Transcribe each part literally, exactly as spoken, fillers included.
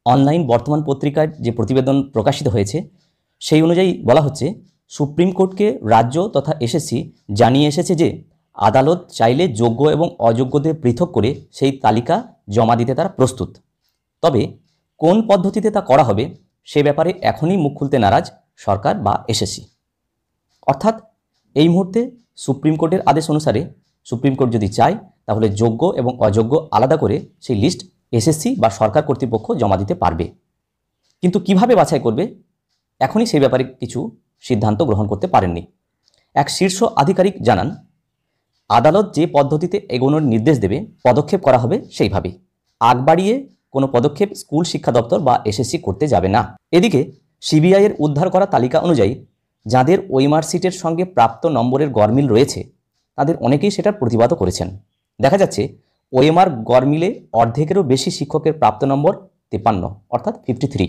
Online বর্তমান পত্রিকার যে প্রতিবেদন প্রকাশিত হয়েছে সেই অনুযায়ী বলা হচ্ছে, সুপ্রিম কোর্টকে রাজ্য তথা এসএসসি জানিয়ে এসেছে যে আদালত চাইলে যোগ্য এবং অযোগ্যদের পৃথক করে সেই তালিকা জমা দিতে তারা প্রস্তুত। তবে কোন পদ্ধতিতে তা করা হবে সে ব্যাপারে এখনই মুখ খুলতে নারাজ সরকার বা এসএসসি। অর্থাৎ এই মুহূর্তে সুপ্রিম কোর্টের আদেশ অনুসারে সুপ্রিম কোর্ট যদি চায় তাহলে যোগ্য এবং অযোগ্য আলাদা করে সেই লিস্ট এসএসসি বা সরকার কর্তৃপক্ষ জমা দিতে পারবে। কিন্তু কিভাবে বাছাই করবে এখনই সেই ব্যাপারে কিছু সিদ্ধান্ত গ্রহণ করতে পারেননি। এক শীর্ষ আধিকারিক জানান, আদালত যে পদ্ধতিতে এগোনোর নির্দেশ দেবে পদক্ষেপ করা হবে সেইভাবেই। আগ বাড়িয়ে কোনো পদক্ষেপ স্কুল শিক্ষা দপ্তর বা এসএসসি করতে যাবে না। এদিকে সিবিআইয়ের উদ্ধার করা তালিকা অনুযায়ী যাদের ওই মার্কশিটের সঙ্গে প্রাপ্ত নম্বরের গরমিল রয়েছে তাদের অনেকেই সেটার প্রতিবাদও করেছেন। দেখা যাচ্ছে ওএমআর গরমিলে অর্ধেকেরও বেশি শিক্ষকের প্রাপ্ত নম্বর তিপ্পান্ন অর্থাৎ ফিফটি থ্রি।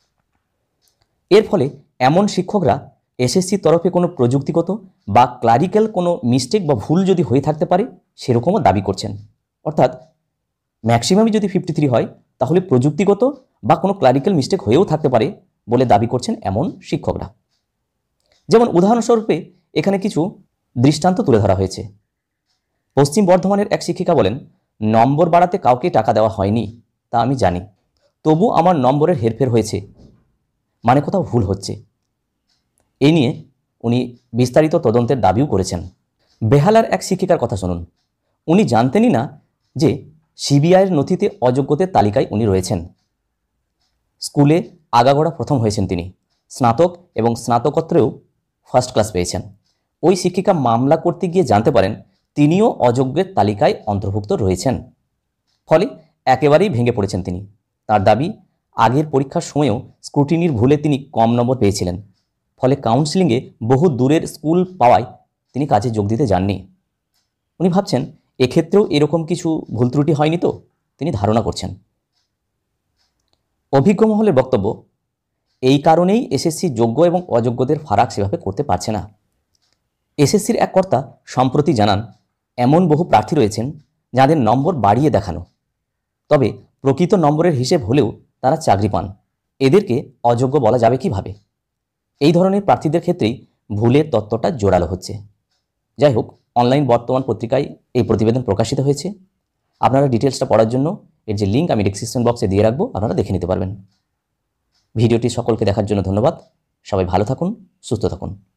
এর ফলে এমন শিক্ষকরা এসএসসির তরফে কোনো প্রযুক্তিগত বা ক্লারিক্যাল কোনো মিস্টেক বা ভুল যদি হয়ে থাকতে পারে সেরকমও দাবি করছেন। অর্থাৎ ম্যাক্সিমামই যদি ফিফটি থ্রি হয় তাহলে প্রযুক্তিগত বা কোনো ক্লারিক্যাল মিস্টেক হয়েও থাকতে পারে বলে দাবি করছেন এমন শিক্ষকরা। যেমন উদাহরণস্বরূপে এখানে কিছু দৃষ্টান্ত তুলে ধরা হয়েছে। পশ্চিম বর্ধমানের এক শিক্ষিকা বলেন, নম্বর বাড়াতে কাউকে টাকা দেওয়া হয়নি তা আমি জানি, তবু আমার নম্বরের হেরফের হয়েছে, মানে কোথাও ভুল হচ্ছে। এই নিয়ে উনি বিস্তারিত তদন্তের দাবিও করেছেন। বেহালার এক শিক্ষিকার কথা শুনুন। উনি জানতেনই না যে সিবিআইয়ের নথিতে অযোগ্যদের তালিকায় উনি রয়েছেন। স্কুলে আগাগোড়া প্রথম হয়েছেন তিনি, স্নাতক এবং স্নাতকোত্তরেও ফার্স্ট ক্লাস পেয়েছেন। ওই শিক্ষিকা মামলা করতে গিয়ে জানতে পারেন তিনিও অযোগ্যের তালিকায় অন্তর্ভুক্ত রয়েছেন। ফলে একেবারেই ভেঙে পড়েছেন তিনি। তার দাবি, আগের পরীক্ষার সময়েও স্ক্রুটিনির ভুলে তিনি কম নম্বর পেয়েছিলেন। ফলে কাউন্সিলিংয়ে বহু দূরের স্কুল পাওয়ায় তিনি কাজে যোগ দিতে যাননি। উনি ভাবছেন এক্ষেত্রেও এরকম কিছু ভুল ত্রুটি হয়নি তো, তিনি ধারণা করছেন। অভিজ্ঞ মহলের বক্তব্য, এই কারণেই এসএসসি যোগ্য এবং অযোগ্যদের ফারাক সেভাবে করতে পারছে না। এসএসসির এক কর্তা সম্প্রতি জানান, এমন বহু প্রার্থী রয়েছেন যাদের নম্বর বাড়িয়ে দেখানো, তবে প্রকৃত নম্বরের হিসেব হলেও তারা চাকরি পান। এদেরকে অযোগ্য বলা যাবে কিভাবে? এই ধরনের প্রার্থীদের ক্ষেত্রেই ভুলের তত্ত্বটা জোরালো হচ্ছে। যাই হোক, অনলাইন বর্তমান পত্রিকায় এই প্রতিবেদন প্রকাশিত হয়েছে। আপনারা ডিটেলসটা পড়ার জন্য এর যে লিঙ্ক আমি ডেসক্রিপশন বক্সে দিয়ে রাখবো, আপনারা দেখে নিতে পারবেন। ভিডিওটি সকলকে দেখার জন্য ধন্যবাদ। সবাই ভালো থাকুন, সুস্থ থাকুন।